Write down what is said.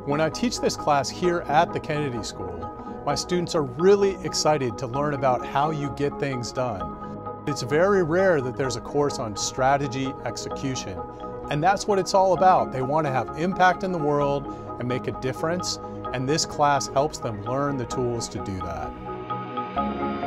When I teach this class here at the Kennedy School, my students are really excited to learn about how you get things done. It's very rare that there's a course on strategy execution, and that's what it's all about. They want to have impact in the world and make a difference, and this class helps them learn the tools to do that.